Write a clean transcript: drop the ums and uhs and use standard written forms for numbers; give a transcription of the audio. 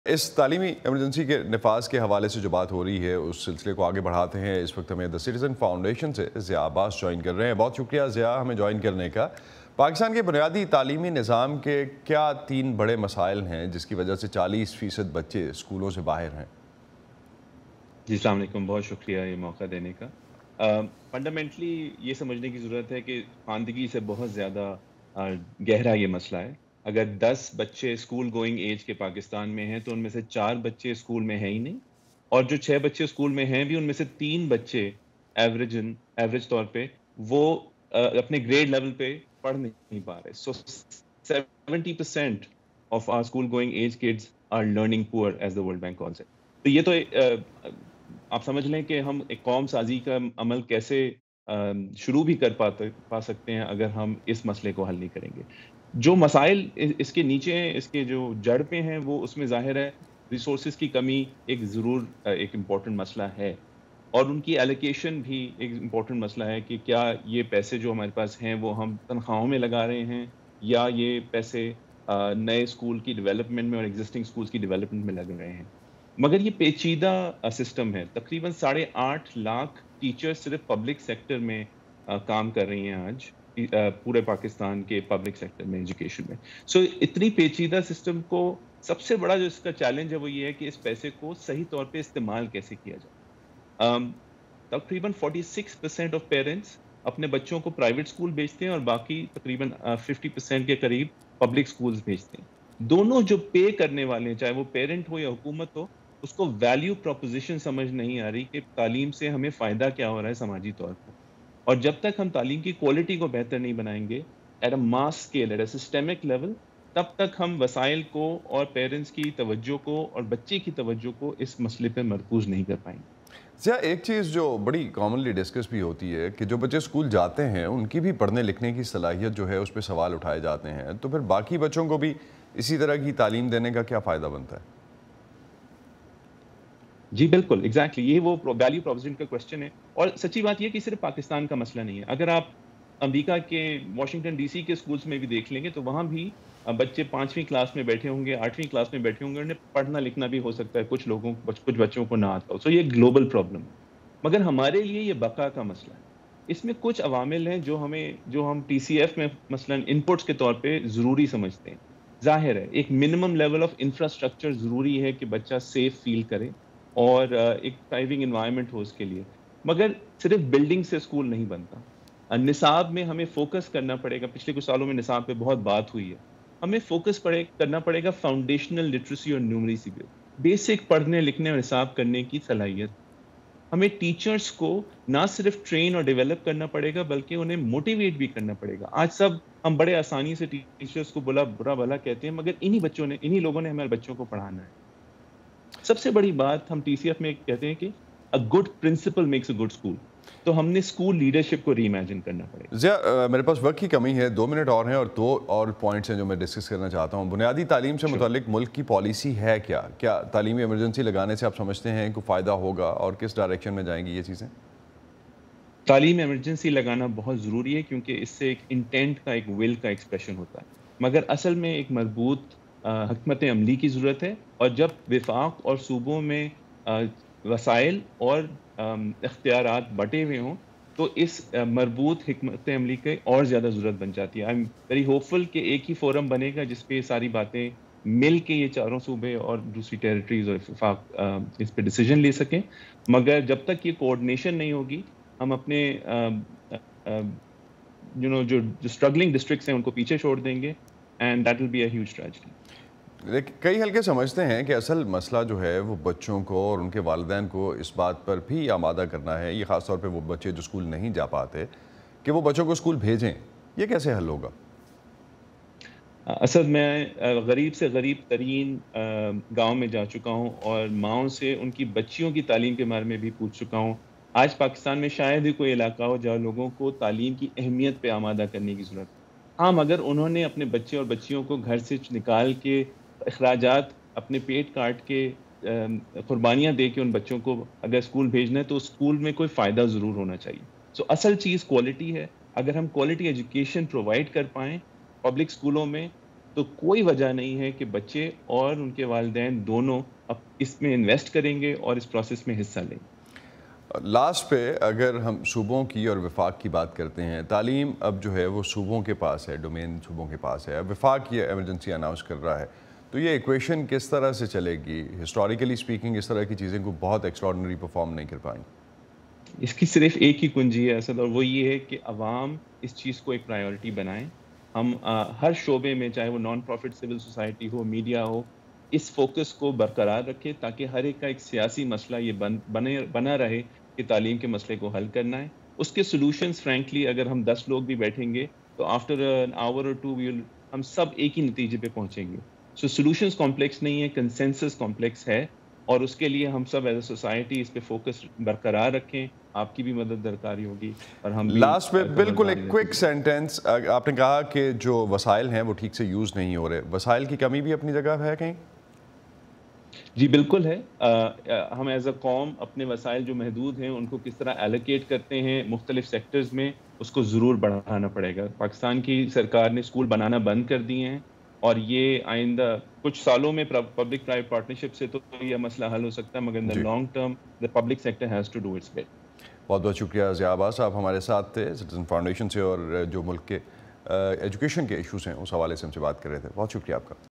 اس تعلیمی ایمرجنسی کے نفاذ کے حوالے سے جو بات ہو رہی ہے اس سلسلے کو آگے بڑھاتے ہیں. اس وقت ہمیں دی سٹیزن فاؤنڈیشن سے ضیاء عباس جوائن کر رہے ہیں. بہت شکریہ ضیاء ہمیں جوائن کرنے کا. پاکستان کے بنیادی تعلیمی نظام کے کیا 3 بڑے مسائل ہیں جس کی وجہ سے 40% بچے اسکولوں سے باہر ہیں؟ جی السلام علیکم، بہت شکریہ یہ موقع دینے کا. فنڈامنٹلی یہ سمجھنے کی ضرورت ہے کہ خواندگی سے بہت زیادہ گہرا یہ مسئلہ ہے. اگر 10 بچے اسکول گوئنگ ایج کے پاکستان میں ہیں تو ان میں سے 4 بچے اسکول میں ہیں ہی نہیں، اور جو 6 بچے اسکول میں ہیں بھی ان میں سے 3 بچے ایوریج طور پہ وہ اپنے گریڈ لیول پہ پڑھ نہیں پا رہے. So 70% of are school going age kids are learning poor as the World Bank calls it. تو یہ تو آپ سمجھ لیں کہ ہم ایک قوم سازی کا عمل کیسے شروع بھی پا سکتے ہیں اگر ہم اس مسئلے کو حل نہیں کریں گے. جو مسائل اس کے نیچے ہیں، اس کے جو جڑ پہ ہیں، وہ اس میں ظاہر ہے ریسورسز کی کمی ایک امپورٹنٹ مسئلہ ہے، اور ان کی ایلوکیشن بھی ایک امپورٹنٹ مسئلہ ہے کہ کیا یہ پیسے جو ہمارے پاس ہیں وہ ہم تنخواہوں میں لگا رہے ہیں یا یہ پیسے نئے اسکول کی ڈیولپمنٹ میں اور ایگزسٹنگ اسکولس کی ڈیولپمنٹ میں لگ رہے ہیں. مگر یہ پیچیدہ سسٹم ہے. تقریباً 8.5 لاکھ ٹیچر صرف پبلک سیکٹر میں کام کر رہی ہیں آج پورے پاکستان کے پبلک سیکٹر میں ایجوکیشن میں. سو اتنی پیچیدہ سسٹم کو سب سے بڑا جو اس کا چیلنج ہے وہ یہ ہے کہ اس پیسے کو صحیح طور پہ استعمال کیسے کیا جائے. تقریباً 46% آف پیرنٹس اپنے بچوں کو پرائیویٹ اسکول بھیجتے ہیں اور باقی تقریباً 50% کے قریب پبلک اسکولز بھیجتے ہیں. دونوں جو پے کرنے والے ہیں، چاہے وہ پیرنٹ ہو یا حکومت ہو، اس کو ویلیو پروپوزیشن سمجھ نہیں آ رہی کہ تعلیم سے ہمیں فائدہ کیا ہو رہا ہے سماجی طور پر. اور جب تک ہم تعلیم کی کوالٹی کو بہتر نہیں بنائیں گے at a mass scale, at a systemic level, تب تک ہم وسائل کو اور پیرنٹس کی توجہ کو اور بچے کی توجہ کو اس مسئلے پہ مرکوز نہیں کر پائیں گے. ضیاء، ایک چیز جو بڑی کامنلی ڈسکس بھی ہوتی ہے کہ جو بچے اسکول جاتے ہیں ان کی بھی پڑھنے لکھنے کی صلاحیت جو ہے اس پہ سوال اٹھائے جاتے ہیں، تو پھر باقی بچوں کو بھی اسی طرح کی تعلیم دینے کا کیا فائدہ بنتا ہے؟ جی بالکل، ایگزیکٹلی یہ وہ ویلیو پروپوزیشن کا کوشچن ہے. اور سچی بات یہ کہ صرف پاکستان کا مسئلہ نہیں ہے. اگر آپ امریکہ کے واشنگٹن ڈی سی کے اسکولس میں بھی دیکھ لیں گے تو وہاں بھی بچے 5ویں کلاس میں بیٹھے ہوں گے، 8ویں کلاس میں بیٹھے ہوں گے، انہیں پڑھنا لکھنا بھی ہو سکتا ہے کچھ بچوں کو نہ آتا ہو. سو یہ گلوبل پرابلم ہے، مگر ہمارے لیے یہ بقا کا مسئلہ ہے. اس میں کچھ عوامل ہیں جو ہم ٹی سی ایف میں مثلا ان پٹس کے طور پہ ضروری سمجھتے ہیں. ظاہر ہے ایک منیمم لیول آف انفراسٹرکچر ضروری ہے کہ بچہ سیف فیل کرے اور ایک تھرائیونگ انوائرمنٹ ہو اس کے لیے. مگر صرف بلڈنگ سے اسکول نہیں بنتا. نصاب میں ہمیں فوکس کرنا پڑے گا. پچھلے کچھ سالوں میں نصاب پہ بہت بات ہوئی ہے. ہمیں فوکس کرنا پڑے گا فاؤنڈیشنل لٹریسی اور نیومریسی پہ، بیسک پڑھنے لکھنے اور حساب کرنے کی صلاحیت. ہمیں ٹیچرز کو نہ صرف ٹرین اور ڈیولپ کرنا پڑے گا بلکہ انہیں موٹیویٹ بھی کرنا پڑے گا. آج ہم بڑے آسانی سے ٹیچرز کو برا بھلا کہتے ہیں، مگر انہی لوگوں نے ہمارے بچوں کو پڑھانا ہے. سب سے بڑی بات ہم ٹی سی ایف میں کہتے ہیں کہ a good principal makes a good school. تو ہم نے اسکول لیڈرشپ کو ری امیجن کرنا پڑے گا. ضیاء، میرے پاس وقت کی کمی ہے، 2 منٹ اور ہیں اور 2 اور پوائنٹس ہیں جو میں ڈسکس کرنا چاہتا ہوں. بنیادی تعلیم سے متعلق ملک کی پالیسی ہے کیا تعلیمی ایمرجنسی لگانے سے آپ سمجھتے ہیں کوئی فائدہ ہوگا اور کس ڈائریکشن میں جائیں گی یہ چیزیں؟ تعلیم ایمرجنسی لگانا بہت ضروری ہے کیونکہ اس سے ایک انٹینٹ کا، ایک ول کا ایکسپریشن ہوتا ہے. مگر اصل میں ایک مربوط حکمت عملی کی ضرورت ہے، اور جب وفاق اور صوبوں میں وسائل اور اختیارات بٹے ہوئے ہوں تو اس مربوط حکمت عملی کی اور زیادہ ضرورت بن جاتی ہے. I am very hopeful کہ ایک ہی فورم بنے گا جس پہ یہ ساری باتیں مل کے یہ چاروں صوبے اور دوسری ٹیریٹریز اور وفاق اس پہ ڈیسیجن لے سکیں. مگر جب تک یہ کوآرڈینیشن نہیں ہوگی ہم اپنے جو اسٹرگلنگ ڈسٹرکٹس ہیں ان کو پیچھے چھوڑ دیں گے، and that will be a huge tragedy. کئی حلقے سمجھتے ہیں کہ اصل مسئلہ جو ہے وہ بچوں کو اور ان کے والدین کو اس بات پر بھی آمادہ کرنا ہے، یہ خاص طور پہ وہ بچے جو اسکول نہیں جا پاتے، کہ وہ بچوں کو اسکول بھیجیں. یہ کیسے حل ہوگا؟ اصل میں غریب سے غریب ترین گاؤں میں جا چکا ہوں اور ماؤں سے ان کی بچیوں کی تعلیم کے بارے میں بھی پوچھ چکا ہوں. آج پاکستان میں شاید ہی کوئی علاقہ ہو جہاں لوگوں کو تعلیم کی اہمیت پہ آمادہ کرنے کی ضرورت. ہاں، مگر انہوں نے اپنے بچے اور بچیوں کو گھر سے نکال کے اخراجات اپنے پیٹ کاٹ کے قربانیاں دے کے ان بچوں کو اگر اسکول بھیجنا ہے تو اسکول میں کوئی فائدہ ضرور ہونا چاہیے. سو اصل چیز کوالٹی ہے. اگر ہم کوالٹی ایجوکیشن پرووائڈ کر پائیں پبلک اسکولوں میں تو کوئی وجہ نہیں ہے کہ بچے اور ان کے والدین دونوں اب اس میں انویسٹ کریں گے اور اس پروسیس میں حصہ لیں گے۔ لاسٹ پہ اگر ہم صوبوں کی اور وفاق کی بات کرتے ہیں، تعلیم اب جو ہے وہ صوبوں کے پاس ہے، ڈومین صوبوں کے پاس ہے، اب وفاق یہ ایمرجنسی اناؤنس کر رہا ہے، تو یہ ایکویشن کس طرح سے چلے گی؟ ہسٹوریکلی سپیکنگ اس طرح کی چیزیں کو بہت ایکسٹراڈنری پرفارم نہیں کر پائیں۔ اس کی صرف ایک ہی کنجی ہے اسد، اور وہ یہ ہے کہ عوام اس چیز کو ایک پرائیورٹی بنائیں۔ ہم ہر شعبے میں، چاہے وہ نان پروفٹ سول سوسائٹی ہو، میڈیا ہو، اس فوکس کو برقرار رکھے تاکہ ہر ایک کا ایک سیاسی مسئلہ یہ بنا رہے کہ تعلیم کے مسئلے کو حل کرنا ہے۔ اس کے سولوشنز فرینکلی اگر ہم 10 لوگ بھی بیٹھیں گے تو آفٹر این آور اور ٹو ہم سب ایک ہی نتیجے پہ پہنچیں گے۔ سو سولوشنز کمپلیکس نہیں ہے، کنسنسس کمپلیکس ہے، اور اس کے لیے ہم سب ایز اے سوسائٹی اس پہ فوکس برقرار رکھیں۔ آپ کی بھی مدد درکاری ہوگی اور ہم بھی لاسٹ پہ بالکل ایک خبرداری رکھیں کوئک گے۔ سینٹنس، آپ نے کہا کہ جو وسائل ہیں وہ ٹھیک سے یوز نہیں ہو رہے، وسائل کی کمی بھی اپنی جگہ ہے کہیں؟ جی بالکل ہے۔ ہم ایز اے قوم اپنے وسائل جو محدود ہیں ان کو کس طرح ایلوکیٹ کرتے ہیں مختلف سیکٹرز میں، اس کو ضرور بڑھانا پڑے گا۔ پاکستان کی سرکار نے اسکول بنانا بند کر دیے ہیں، اور یہ آئندہ کچھ سالوں میں پبلک پرائیویٹ پارٹنرشپ سے تو یہ مسئلہ حل ہو سکتا ہے، مگر ان دا جی، long term the public sector has to do its bit. بہت بہت شکریہ ضیاء عباس، آپ ہمارے ساتھ تھے سٹیزن فاؤنڈیشن سے، اور جو ملک کے ایجوکیشن کے ایشوز ہیں اس حوالے سے ہم سے بات کر رہے تھے۔ بہت شکریہ آپ کا۔